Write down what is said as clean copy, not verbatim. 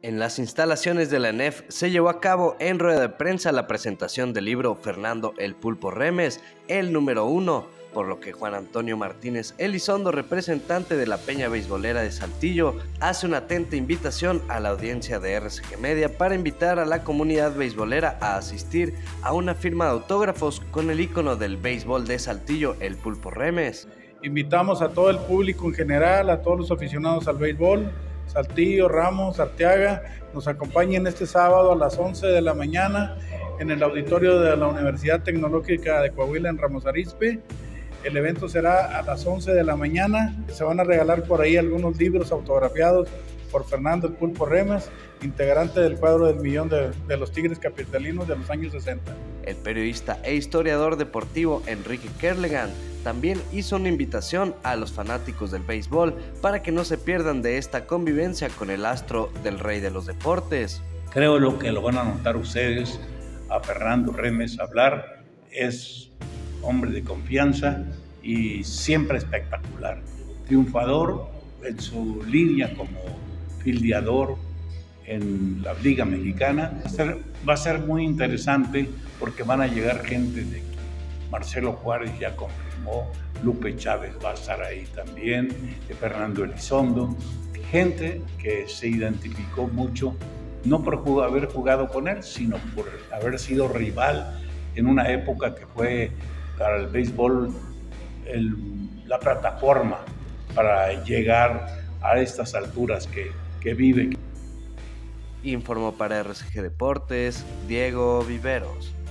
En las instalaciones de la ENEF se llevó a cabo en rueda de prensa la presentación del libro Fernando El Pulpo Remes, el número 1, por lo que Juan Antonio Martínez Elizondo, representante de la Peña Beisbolera de Saltillo, hace una atenta invitación a la audiencia de RCG Media para invitar a la comunidad beisbolera a asistir a una firma de autógrafos con el ícono del béisbol de Saltillo, El Pulpo Remes. Invitamos a todo el público en general, a todos los aficionados al béisbol, Saltillo, Ramos, Arteaga, nos acompañen este sábado a las 11 de la mañana en el auditorio de la Universidad Tecnológica de Coahuila en Ramos Arizpe. El evento será a las 11 de la mañana. Se van a regalar por ahí algunos libros autografiados por Fernando El Pulpo Remes, integrante del cuadro del millón de los Tigres Capitalinos de los años 60. El periodista e historiador deportivo Enrique Kerlegan también hizo una invitación a los fanáticos del béisbol para que no se pierdan de esta convivencia con el astro del rey de los deportes. Creo lo que lo van a notar ustedes a Fernando Remes hablar, es hombre de confianza y siempre espectacular, triunfador en su línea como fildeador en la Liga Mexicana. Va a ser muy interesante porque van a llegar gente de aquí. Marcelo Juárez ya confirmó, Lupe Chávez va a estar ahí también, Fernando Elizondo, gente que se identificó mucho, no por haber jugado con él, sino por haber sido rival en una época que fue para el béisbol la plataforma para llegar a estas alturas que vive. Informó para RCG Deportes, Diego Viveros.